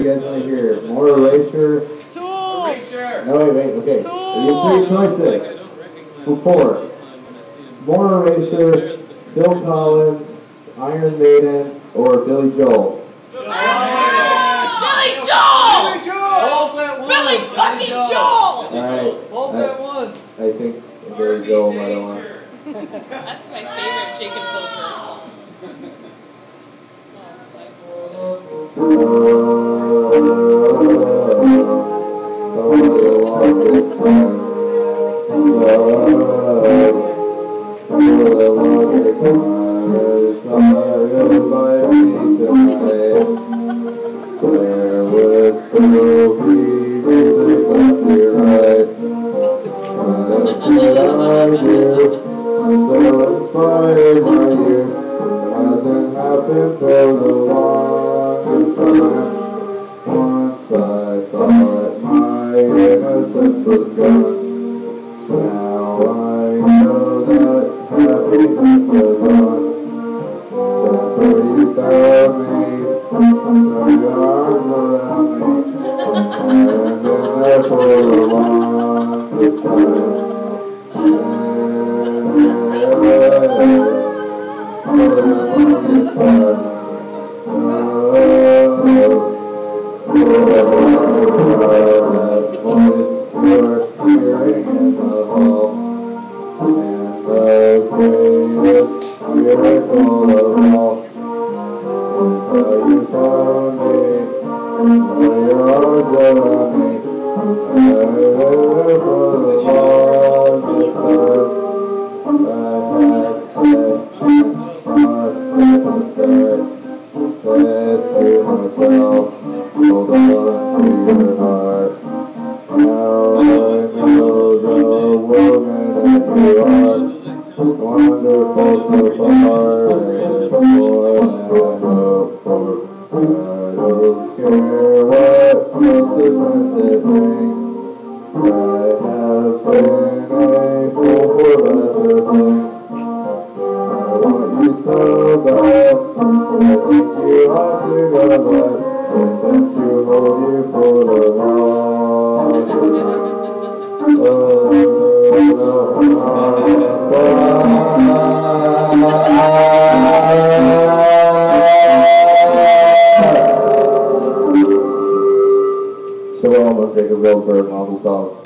do you guys want to hear? More Erasure? Tool! Erasure! No, wait, okay. Tool! Are you 3 choices? For 4. More Erasure, Phil Collins, Iron Maiden, or Billy Joel? Billy Joel! Billy fucking Joel! Alright. Both at once. I think Billy Joel might have won. That's my favorite Jacob Pilgrim song. There would still be reasons left to right. What I do, so inspired by you, hasn't happened for the longest time. Once I thought my innocence was gone. Now I know that happiness goes on. That's where you found me. Throw your arms around me. I've been there for the longest time. That voice you're hearing in the hall, and the greatest miracle of all is how you found me, throw your arms around me. I've been there for the longest time. I had said from the start, said to myself, hold on to your heart. Now I know the woman that you are, wonderful so far, and more than I hoped for. I don't care what consequences bring. I have been a fool for lesser things. I want you so bad, I think you ought to go back. Intend to hold you for the longest time. Shalom, I'm Jacob Goldberg, Mazel Tov.